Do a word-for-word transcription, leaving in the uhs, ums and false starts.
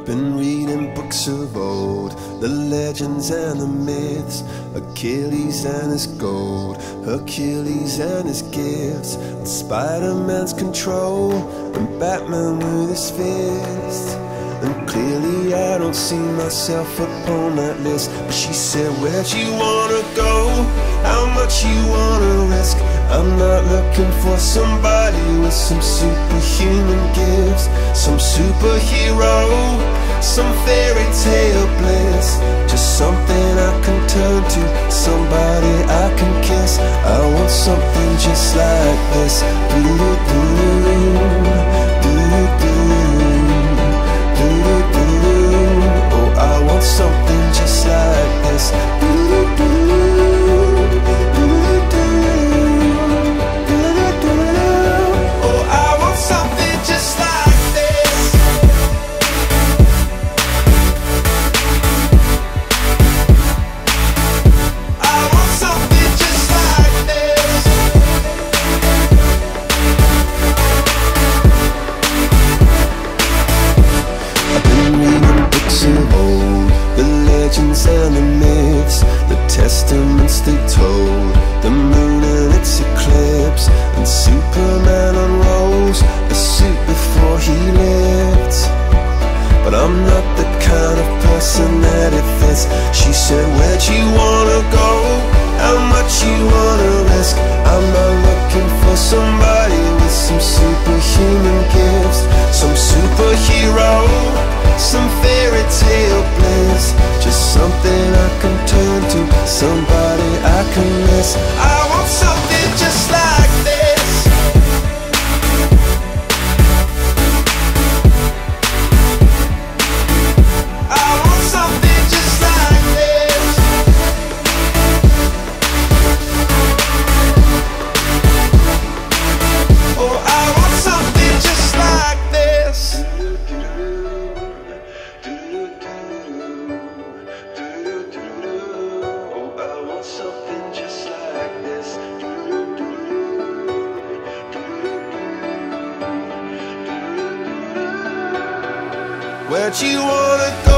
Been reading books of old, the legends and the myths, Achilles and his gold, Hercules and his gifts, and Spider-Man's control, and Batman with his fists. And clearly I don't see myself upon that list. But she said, where'd you wanna go? How much you wanna risk? I'm not looking for somebody with some superhuman gifts, some superhero, some fairy tale bliss. Just something I can turn to, somebody I can kiss. I want something just like this. Do-do-do, do-do-do. Oh, I want something just like this. Oh, I want something just like this. I want something just like this. I've been reading books of old, the legends and the myths, the testaments they told, the moon and its eclipse, and Superman unrolls a suit before he lived. But I'm not the kind of person that it fits. She said, where'd you wanna go? How much you wanna risk? I'm not looking for somebody with some superhuman gifts, some superhero, some fairy tale bliss. Just something I can turn to, somebody I can miss. I want something just like this. I want something just like this. Oh, I want something just like this. Something just like this. Where'd you wanna go?